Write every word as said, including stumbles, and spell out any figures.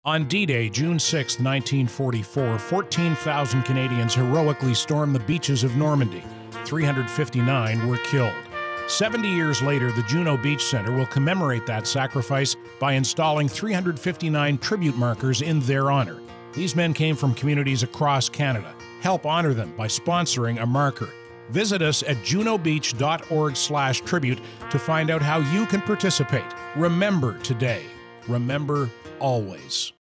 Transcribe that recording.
On D-Day, June sixth, nineteen forty-four, fourteen thousand Canadians heroically stormed the beaches of Normandy. three hundred fifty-nine were killed. seventy years later, the Juno Beach Centre will commemorate that sacrifice by installing three hundred fifty-nine tribute markers in their honor. These men came from communities across Canada. Help honor them by sponsoring a marker. Visit us at juno beach dot org slash tribute to find out how you can participate. Remember today. Remember always.